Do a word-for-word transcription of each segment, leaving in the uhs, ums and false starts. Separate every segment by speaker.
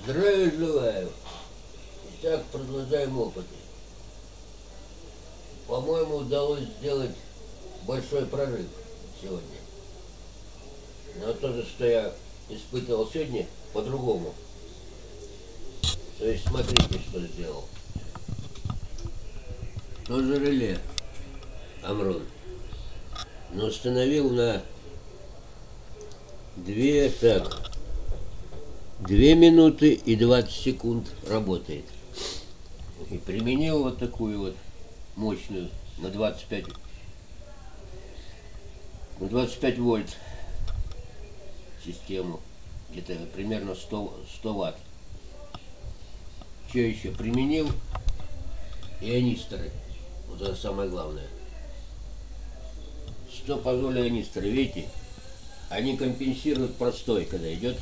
Speaker 1: Здравия желаю. Итак, продолжаем опыты. По-моему, удалось сделать большой прорыв сегодня. Но то же, что я испытывал сегодня, по-другому. То есть, смотрите, что сделал. Тоже реле Амрон. Но установил на две, так, две минуты и двадцать секунд работает. И применил вот такую вот мощную на двадцать пять, на двадцать пять вольт систему, где-то примерно сто, сто ватт. Что еще? Применил ионисторы. Вот это самое главное. Что позволит ионисторы? Видите, они компенсируют простой, когда идет.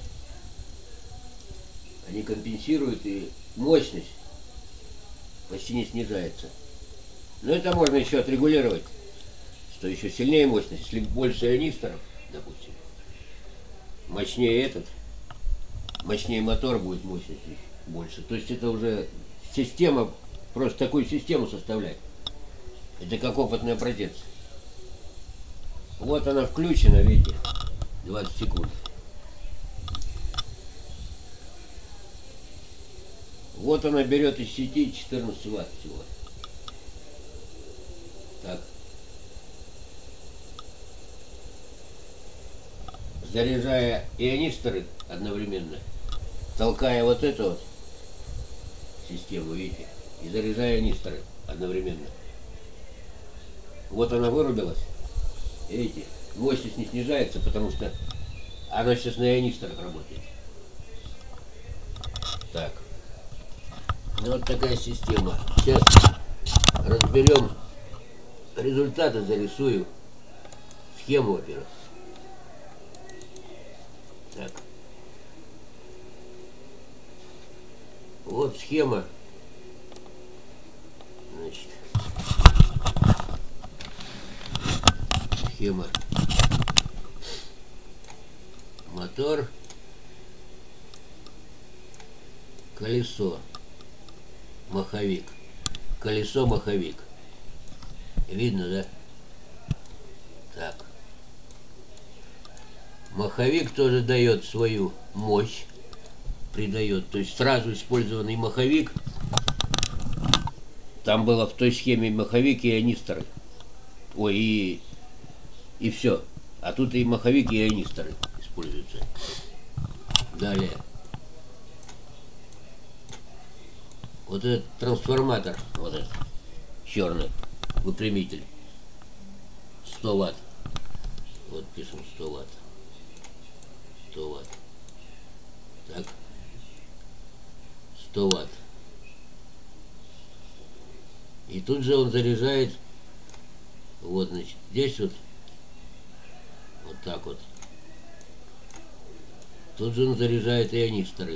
Speaker 1: Они компенсируют, и мощность почти не снижается. Но это можно еще отрегулировать, что еще сильнее мощность. Если больше ионисторов, допустим, мощнее этот, мощнее мотор будет, мощность больше. То есть это уже система, просто такую систему составлять. Это как опытный образец. Вот она включена, видите, двадцать секунд. Вот она берет из сети четырнадцать ватт всего. Так. Заряжая ионисторы одновременно, толкая вот эту вот систему, видите, и заряжая ионисторы одновременно. Вот она вырубилась. Видите, мощность не снижается, потому что она сейчас на ионисторах работает. Так. Ну, вот такая система. Сейчас разберем результаты, зарисую схему, во-первых. Так. Вот схема. Значит. Схема. Мотор. Колесо. Маховик. Колесо, маховик. Видно, да? Так. Маховик тоже дает свою мощь. Придает. То есть сразу использованный маховик. Там было в той схеме маховик и ионисторы. Ой, и, и все. А тут и маховик, и ионисторы используются. Далее. Вот этот трансформатор, вот этот черный выпрямитель, сто ватт. Вот пишем сто ватт. сто ватт. Так. сто ватт. И тут же он заряжает. Вот, значит, здесь вот. Вот так вот. Тут же он заряжает ионисторы.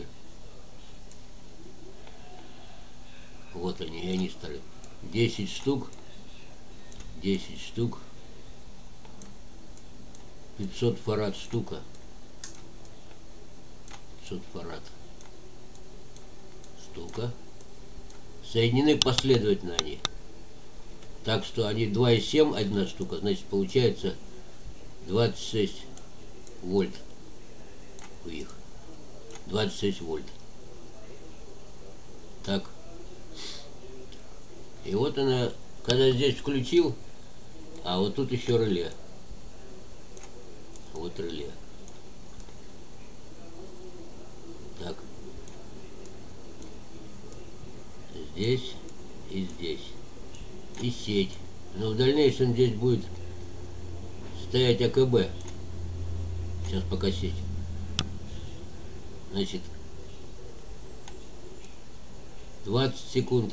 Speaker 1: Вот они, ионисторы. десять штук. десять штук. пятьсот фарад штука. пятьсот фарад штука. Соединены последовательно они. Так что они два и семь одна штука. Значит, получается двадцать шесть вольт у них. двадцать шесть вольт. Так. И вот она, когда здесь включил, а вот тут еще реле. Вот реле. Так. Здесь и здесь. И сеть. Но в дальнейшем здесь будет стоять А К Б. Сейчас пока сеть. Значит, двадцать секунд.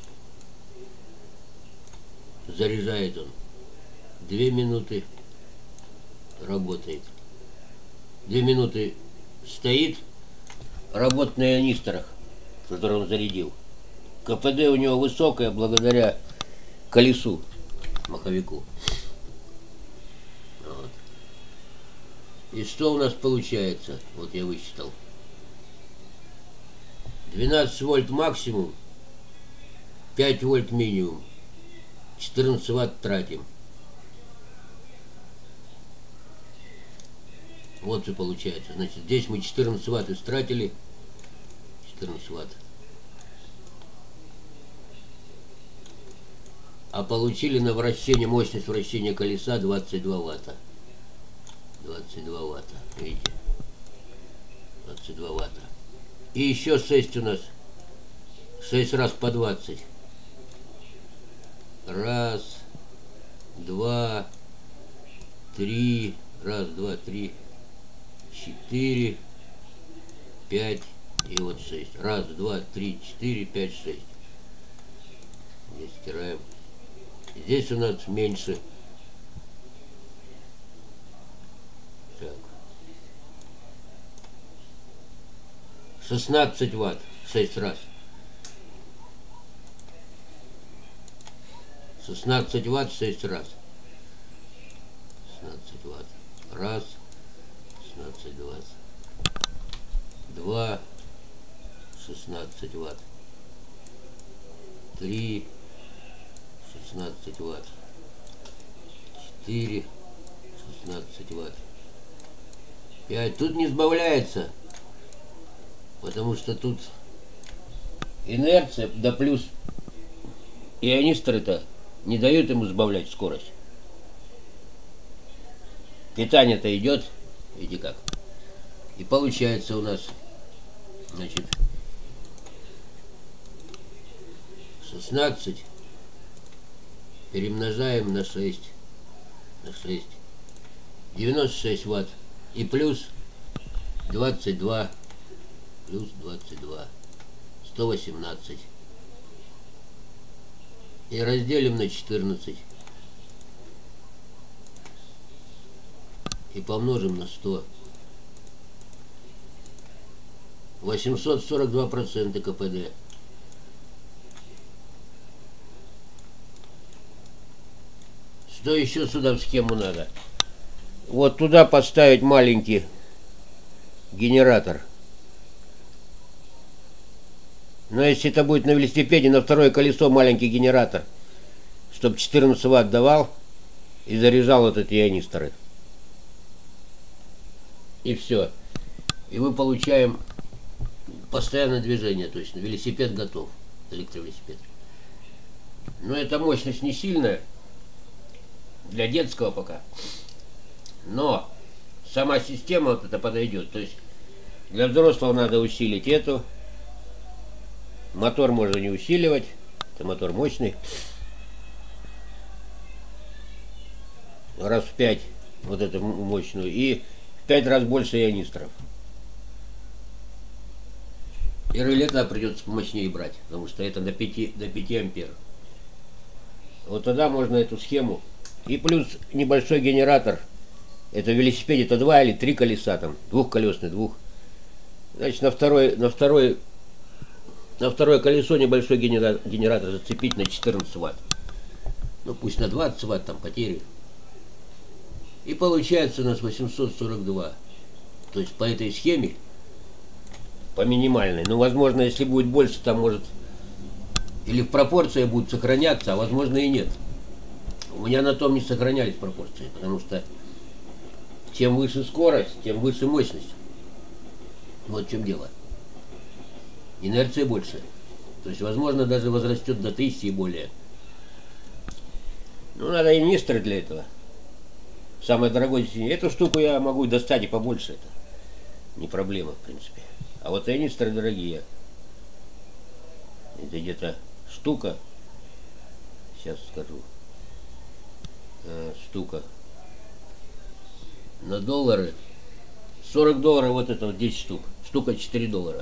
Speaker 1: Заряжает он. Две минуты работает. Две минуты стоит. Работает на ионисторах, которые он зарядил. К П Д у него высокая благодаря колесу, маховику. Вот. И что у нас получается? Вот я высчитал. двенадцать вольт максимум, пять вольт минимум, четырнадцать ватт тратим. Вот что получается. Значит, здесь мы четырнадцать ватт истратили. четырнадцать ватт. А получили на вращение, мощность вращения колеса двадцать два ватта. двадцать два ватта. Видите? двадцать два ватта. И еще шесть у нас. шесть раз по двадцать. Раз, два, три. Раз, два, три. Четыре, пять и вот шесть. Раз, два, три, четыре, пять, шесть. Здесь стираем. Здесь у нас меньше. Так. шестнадцать ватт. шесть раз. шестнадцать ватт шесть раз. шестнадцать ватт. Раз. шестнадцать, двадцать. Два. шестнадцать ватт. Три. шестнадцать ватт. Четыре. шестнадцать ватт. Пять. Тут не сбавляется, потому что тут инерция, да плюс ионисторы-то не дают ему сбавлять скорость. Питание-то идет, видите как. И получается у нас, значит, шестнадцать перемножаем на шесть. На шесть. девяносто шесть ватт. И плюс двадцать два. Плюс двадцать два. сто восемнадцать. И разделим на четырнадцать. И помножим на сто. восемьсот сорок два процента КПД. Что еще сюда в схему надо? Вот туда поставить маленький генератор. Но если это будет на велосипеде, на второе колесо маленький генератор, чтобы четырнадцать ватт давал и заряжал вот эти ионисторы. И все. И мы получаем постоянное движение. То есть велосипед готов. Электровелосипед. Но эта мощность не сильная. Для детского пока. Но сама система вот это подойдет. То есть для взрослого надо усилить эту. Мотор можно не усиливать. Это мотор мощный. Раз в пять вот эту мощную. И в пять раз больше ионисторов. И реле тогда придется помощнее брать. Потому что это до пяти, до пяти ампер. Вот тогда можно эту схему. И плюс небольшой генератор. Это в велосипеде это два или три колеса там. Двухколесный, двух. Значит, на второй, на второй, на второе колесо небольшой генератор, генератор зацепить на четырнадцать ватт. Ну пусть на двадцать ватт там потери. И получается у нас восемьсот сорок два. То есть по этой схеме, по минимальной. Ну, возможно, если будет больше, там может или в пропорции будут сохраняться, а возможно и нет. У меня на том не сохранялись пропорции, потому что чем выше скорость, тем выше мощность. Вот в чем дело. Инерция больше. То есть, возможно, даже возрастет до тысячи и более. Ну, надо ионисторы для этого. Самое дорогое сиденье. Эту штуку я могу достать и побольше. Это не проблема, в принципе. А вот ионисторы дорогие. Это где-то штука. Сейчас скажу. А, штука. На доллары. сорок долларов вот это вот десять штук. Штука четыре доллара.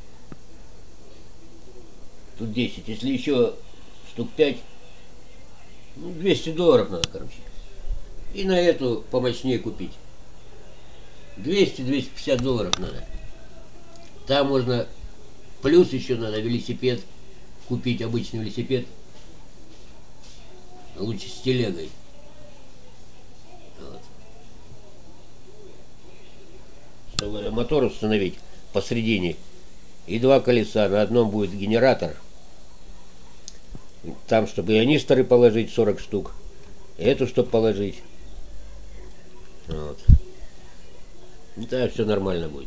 Speaker 1: Тут десять. Если еще штук пять, ну, двести долларов надо, короче. И на эту помощнее купить. двести — двести пятьдесят долларов надо. Там можно, плюс еще надо велосипед купить, обычный велосипед. Лучше с телегой. Вот. Чтобы мотор установить посредине. и два колеса. На одном будет генератор. Там, чтобы ионисторы положить, сорок штук. Эту, чтобы положить. Вот. Да, все нормально будет.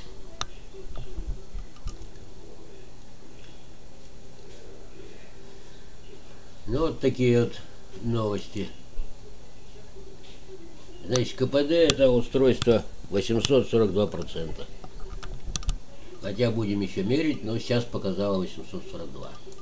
Speaker 1: Ну, вот такие вот новости. Значит, КПД это устройство восемьсот сорок два процента. Хотя будем еще мерить, но сейчас показало восемьсот сорок два.